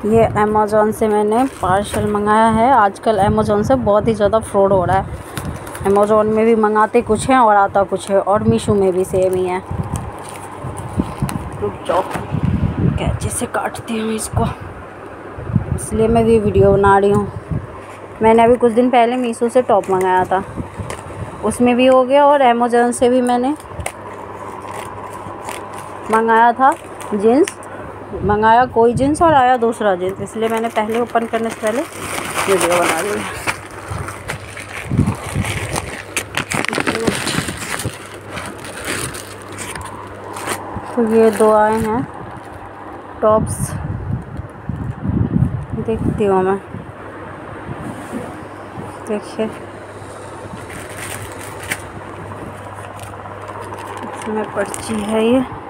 ये अमेज़ॉन से मैंने पार्सल मंगाया है। आजकल अमेज़ॉन से बहुत ही ज़्यादा फ्रॉड हो रहा है। अमेज़ॉन में भी मंगाते कुछ हैं और आता कुछ है, और मीशो में भी सेम ही है। रुक जाओ, कैंची से काटती हूँ इसको, इसलिए मैं भी वीडियो बना रही हूँ। मैंने अभी कुछ दिन पहले मीशो से टॉप मंगाया था, उसमें भी हो गया, और अमेज़ॉन से भी मैंने मंगाया था जीन्स। मंगाया कोई जीन्स और आया दूसरा जीन्स, इसलिए मैंने पहले ओपन करने से पहले वीडियो बना ली। तो ये 2 आए हैं टॉप्स, देखती हूँ मैं। देखिए इसमें पर्ची है ये।